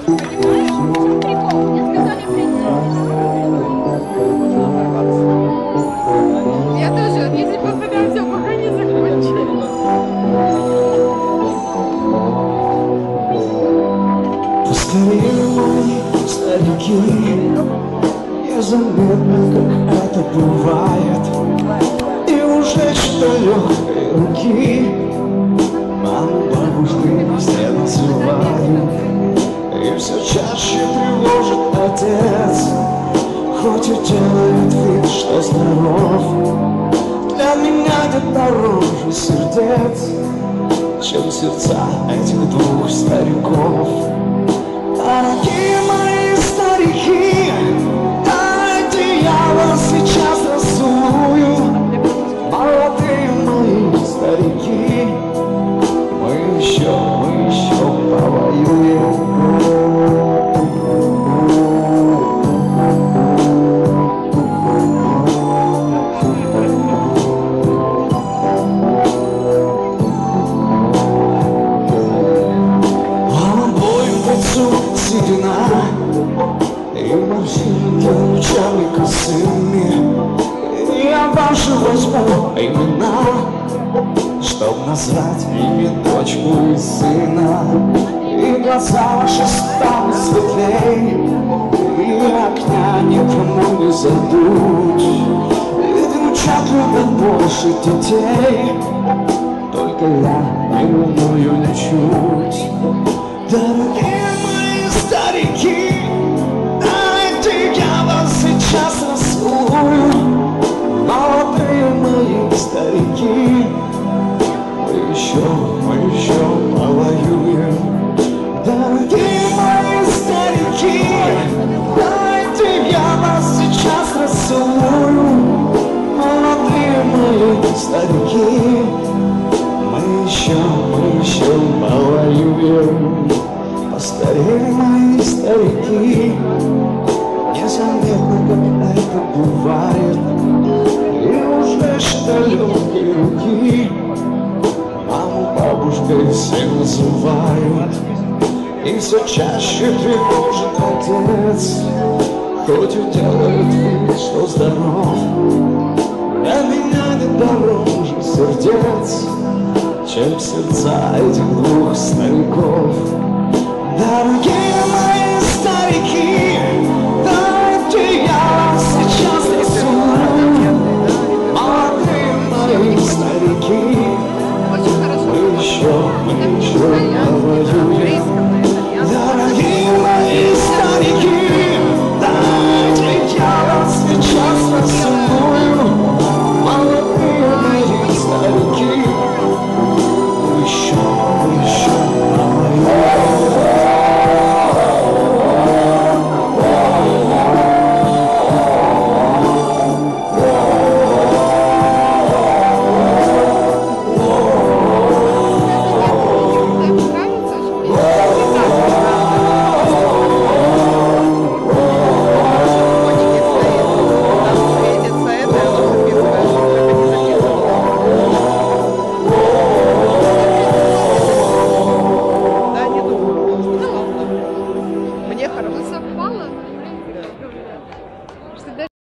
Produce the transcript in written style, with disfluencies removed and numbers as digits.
Понимаешь? В чем прикол? Мне сказали прийти. Я тоже, вот если поставляю все, пока не закончили. Поскорее мои старики, незаметно, как это бывает, и уже что легкой руки маму, бабушку все называют. И все чаще тревожит отец, хоть и делает вид, что здоров. Для меня нет дороже сердец, чем сердца этих двух стариков. Дорогие мои старики, дайте я вас сейчас расцелую. Молодые мои старики, мы еще повоюем. Седина и морщинки лучами косыми, и я ваши возьму имена, чтоб назвать ими дочку и сына. И глаза ваши станут светлей, и огня никому не задуть. И внучат любят больше детей, только я не ревную ничуть. Дорогие старики, дайте я вас сейчас расцелую. Молодые мои старики, мы еще повоюем. Дорогие мои старики, дайте я вас сейчас расцелую. Молодые мои старики, мы еще повоюем. Постарели мои старики, незаметно, как это бывает, и уже что легкие руки маму, бабушкой все называют. И все чаще тревожит отец, хоть и делает вид, что здоров. Для меня не дороже сердец, чем сердца этих двух стариков. Дорогие